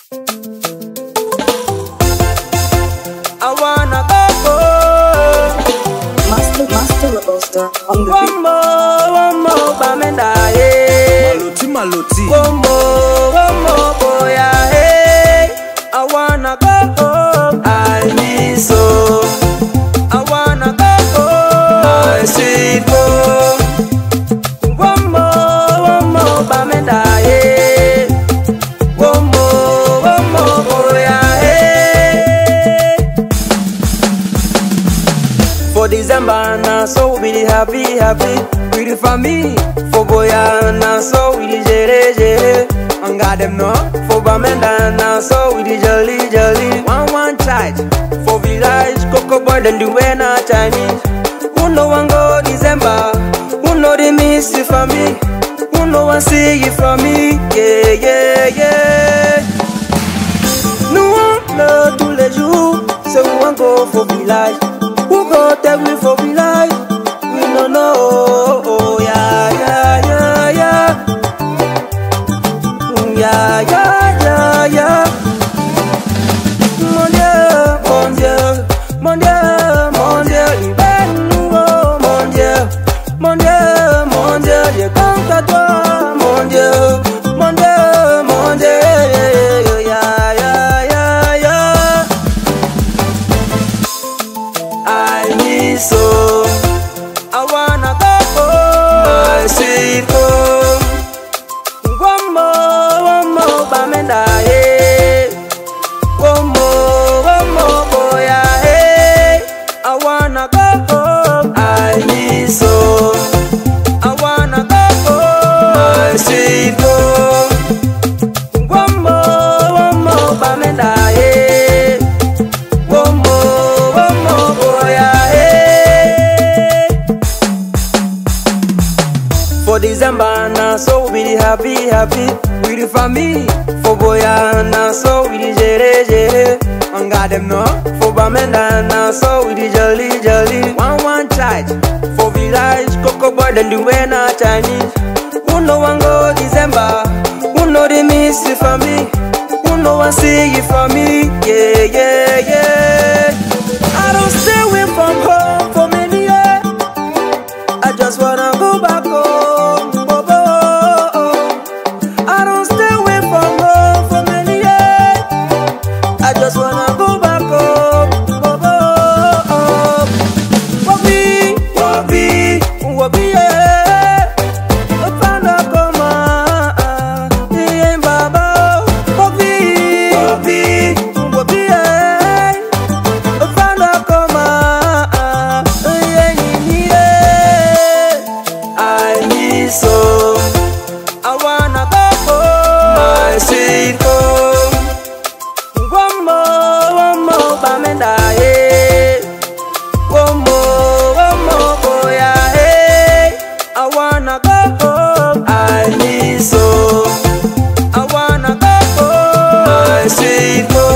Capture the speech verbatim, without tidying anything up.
I wanna go home. Master, master, robuster on the One more, one more, Bamenda, hey. Maloti, maloti. One more, one more, boy, hey. I wanna go home. I miss home. I wanna go home. I sweet home. One more, one more, Bamenda, hey. One more, one more, boy, hey. For December, now so we happy, happy. With the family, for Boya, now so we jere jere. And got them no, for Bamenda, now so we jolly jolly. One one child, for village, Coco boy, then do when I Chinese. Who know one go December, who know they miss it for me, who know one see it for me, yeah, yeah, yeah. Nous on pleure tous les jours, c'est où on go for village. Who go tell me for village? We don't know, oh, oh, yeah, yeah, yeah, yeah. Mm, yeah, yeah, yeah, yeah. Mon Dieu, mon Dieu, mon Dieu, mon Dieu, libère-nous, oh, mon Dieu, mon Dieu, mon Dieu, Dieu compte à toi, mon Dieu, mon Dieu, mon Dieu, yeah, yeah, yeah, yeah. I miss home. I wanna go home. I sweet home. One more, one more, Bamenda, hey. One more, one more, boy, hey. I wanna go home. I miss home. I wanna go home. I sweet home. One more, one more, Bamenda, hey. One more, one more, boy, hey. For December, now so we happy, happy. With the family, for Boya, now so we jere jere. And got them no, for Bamenda, now so we jolly jolly. One one child, for village, Coco boy, then do when I Chinese. Who know one go December, who know they miss it for me, who know one see it for me, yeah, yeah, yeah. I don't stay away from home for many years. I just wanna go back home. Oh, oh, oh. I don't stay away from home for many years. I just wanna go back home. Oh, oh, oh. Wabi, wabi, wabi, yeah. Opana koma, yeah, baba. Wabi, wabi, wabi, yeah. Opana koma, yeah, yeah. I miss home. I wanna go home. I sweet home. One more, one more, Bamenda, hey. One more, one more, boy, hey. I wanna go home. I miss home. I wanna go home. I sweet home.